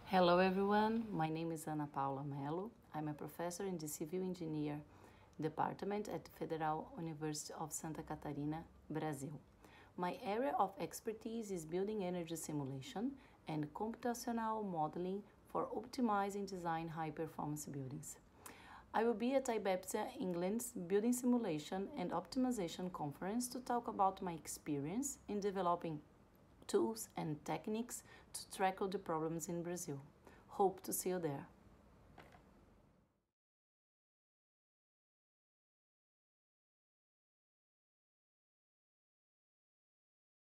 Hello everyone, my name is Paula Melo. I'm a professor in the Civil Engineer Department at the Federal University of Santa Catarina, Brazil. My area of expertise is building energy simulation and computational modeling for optimizing design high-performance buildings. I will be at IBPSA England's Building Simulation and Optimization Conference to talk about my experience in developing tools and techniques to tackle the problems in Brazil. Hope to see you there.